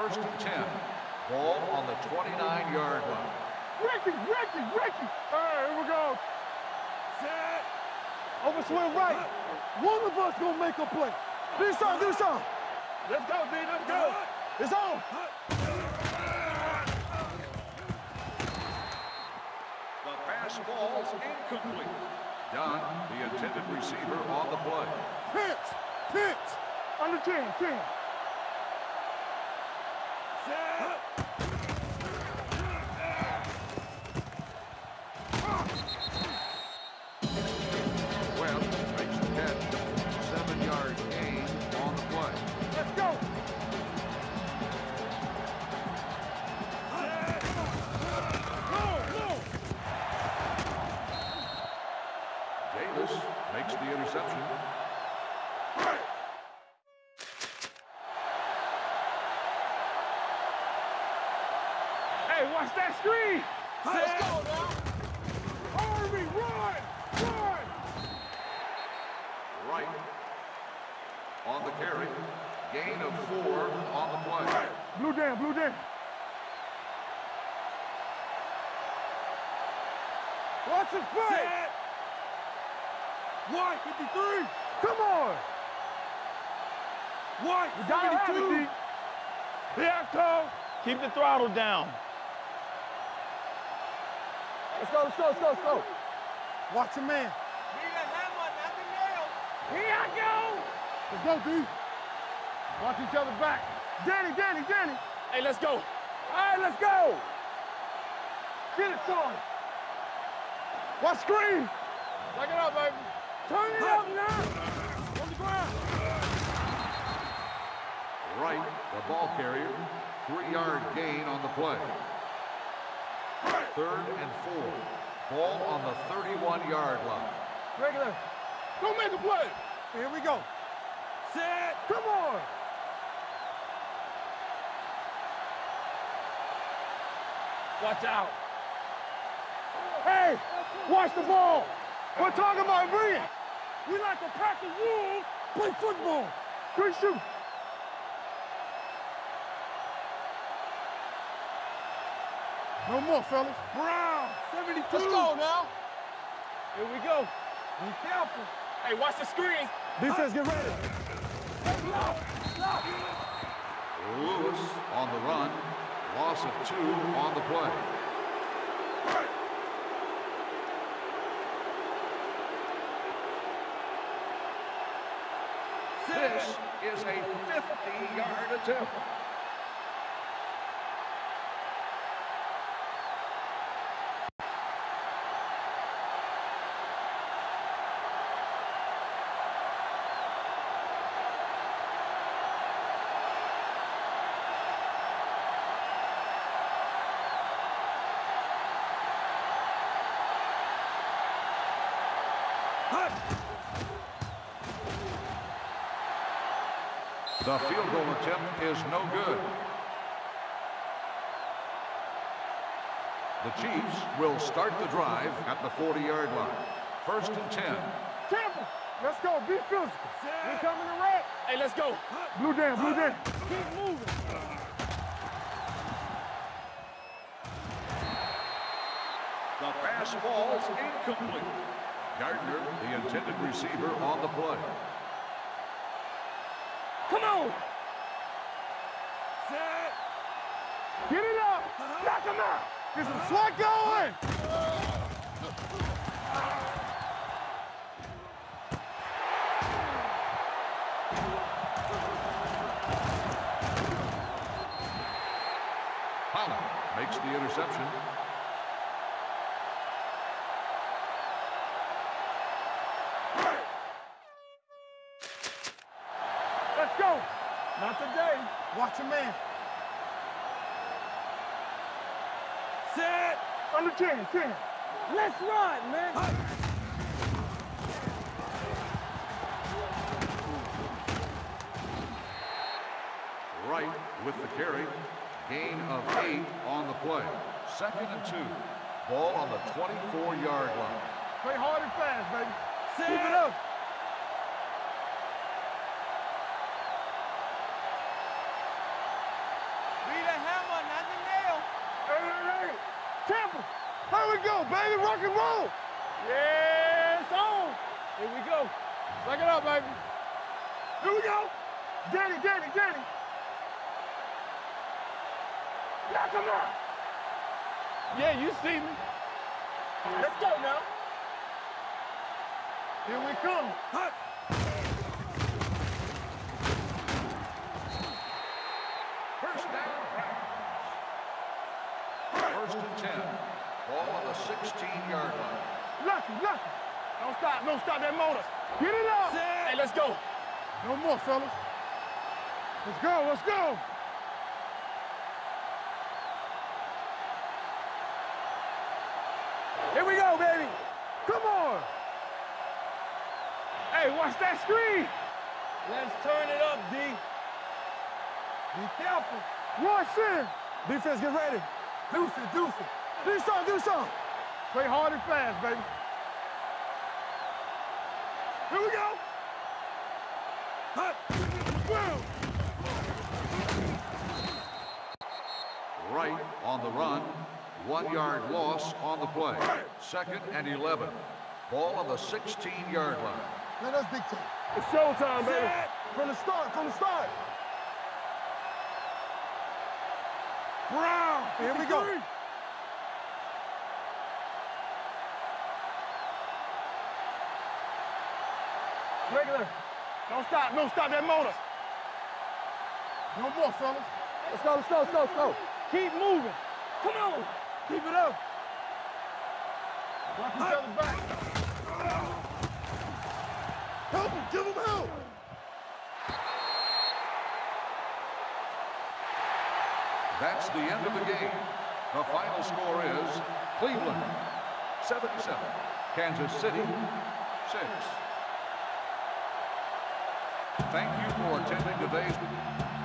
First and 10. Ball on the 29-yard line. Ricky! All right, here we go. Set. Over swing right. One of us gonna make a play. Do something. Let's go, D, let's go. It's on. The pass ball's incomplete. Dunn, the intended receiver, on the play. Pitch. Under 10. Set. Webb makes the catch. 7-yard gain on the play. Let's go. Davis makes the interception. Hey, watch that screen. Let's go now. Harvey, run. Right on the carry. Gain of 4 on the play. Blue down. Watch it fight. White, 53. Come on. White, 72. Beato. Keep the throttle down. Let's go. Watch your man. Here I go. Let's go, D. Watch each other back. Danny. Hey, let's go. All right, let's go. Get it, son. Watch screen. Back it up, baby. Turn it up now. On the ground. Right, the ball carrier. 3-yard gain on the play. 3rd and 4. Ball on the 31-yard line. Regular. Go make a play. Here we go. Set. Come on. Watch out. Hey, watch the ball. We're talking about brilliant. We like to pack the wolves, play football. Good shoot. No more, fellas. Brown, 72. Let's go now. Here we go. Be careful. Hey, watch the screen. Defense, get ready. Lewis on the run. Loss of 2 on the play. This is a 50-yard attempt. The field goal attempt is no good. The Chiefs will start the drive at the 40-yard line. First and 10. Tampa, let's go. Be physical. We coming to red. Hey, let's go. Blue down. Keep moving. The pass ball is incomplete. Gardner, the intended receiver, on the play. Come on. Set. Get it up. Knock him out. Get some slack going. Holland makes the interception. Let's go. Not today. Watch your man. Set. Under 10. Let's run, man. Right with the carry. Gain of 8 on the play. 2nd and 2. Ball on the 24-yard line. Play hard and fast, baby. Keep it up. Here we go, baby. Rock and roll. Yeah, it's on. Here we go. Suck it up, baby. Here we go. Danny. Now come on. Yeah, you see me. Let's go now. Here we come. Hut. First down. First and 10. Ball on the 16-yard line. Lucky. Don't stop that motor. Get it up. Hey, let's go. No more, fellas. Let's go. Here we go, baby. Come on. Hey, watch that screen. Let's turn it up, D. Be careful. Rush in. Defense, get ready. Deuce it. Do something. Play hard and fast, baby. Here we go. Hut. Boom. Right on the run. 1 yard loss on the play. Second and 11. Ball on the 16-yard line. Man, that's big time. It's showtime, baby. From the start. Brown. Here we go. Regular. Don't stop that motor. No more, fellas. Let's go. Keep moving. Come on. Keep it up. Watch each other back. Help him. Give him help. That's the end of the game. The final score is Cleveland 77, Kansas City 6. Thank you for attending today's